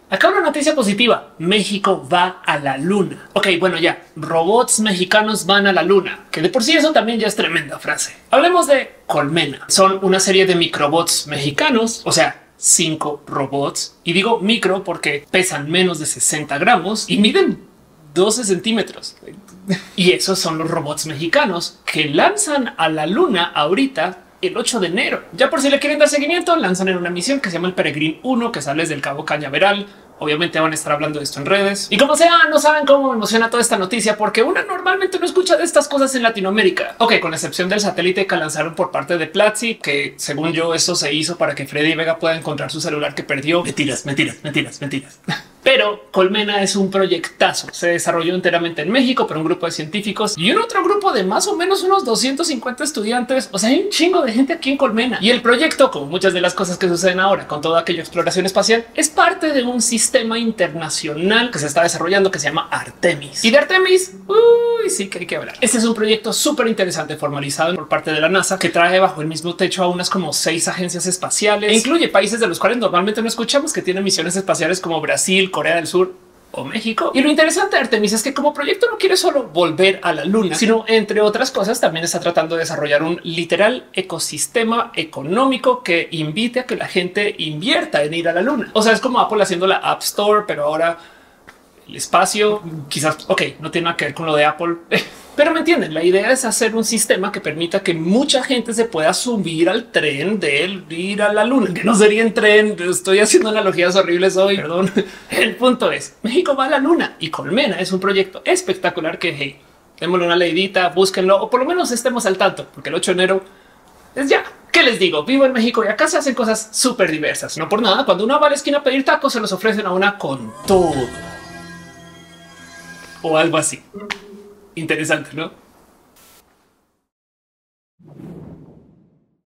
Acá una noticia positiva. México va a la luna. Ok, bueno, ya robots mexicanos van a la luna, que de por sí eso también ya es tremenda frase. Hablemos de Colmena. Son una serie de microbots mexicanos, o sea, 5 robots, y digo micro porque pesan menos de 60 gramos y miden 12 centímetros. Y esos son los robots mexicanos que lanzan a la luna ahorita el 8 de enero. Ya por si le quieren dar seguimiento, lanzan en una misión que se llama el Peregrine 1, que sale desde el Cabo Cañaveral. Obviamente van a estar hablando de esto en redes. Y como sea, no saben cómo me emociona toda esta noticia, porque una normalmente no escucha de estas cosas en Latinoamérica. Ok, con la excepción del satélite que lanzaron por parte de Platzi, que según yo eso se hizo para que Freddy Vega pueda encontrar su celular que perdió. Mentiras. Pero Colmena es un proyectazo. Se desarrolló enteramente en México por un grupo de científicos y un otro grupo de más o menos unos 250 estudiantes. O sea, hay un chingo de gente aquí en Colmena. Y el proyecto, como muchas de las cosas que suceden ahora con toda aquella exploración espacial, es parte de un sistema internacional que se está desarrollando que se llama Artemis. Y de Artemis, sí que hay que hablar. Este es un proyecto súper interesante formalizado por parte de la NASA que trae bajo el mismo techo a unas como 6 agencias espaciales e incluye países de los cuales normalmente no escuchamos que tienen misiones espaciales como Brasil, Corea del Sur o México. Y lo interesante de Artemis es que como proyecto no quiere solo volver a la luna, sino entre otras cosas también está tratando de desarrollar un literal ecosistema económico que invite a que la gente invierta en ir a la luna. O sea, es como Apple haciendo la App Store, pero ahora el espacio quizás, ok, no tiene nada que ver con lo de Apple, pero me entienden. La idea es hacer un sistema que permita que mucha gente se pueda subir al tren de ir a la luna, que no sería en tren. Estoy haciendo analogías horribles hoy. Perdón. El punto es México va a la luna y Colmena es un proyecto espectacular que hey, démosle una leidita, búsquenlo o por lo menos estemos al tanto, porque el 8 de enero es ya. ¿Qué les digo? Vivo en México y acá se hacen cosas súper diversas. No por nada, cuando uno va a la esquina a pedir tacos, se los ofrecen a una con todo o algo así. Interesante, ¿no?